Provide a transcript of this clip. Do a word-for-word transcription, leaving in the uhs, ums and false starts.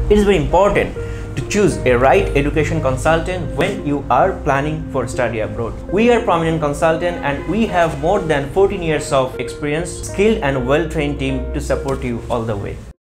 It is very important to choose a right education consultant when you are planning for study abroad. We are Prominent Consultant and we have more than fourteen years of experience, skilled and well-trained team to support you all the way.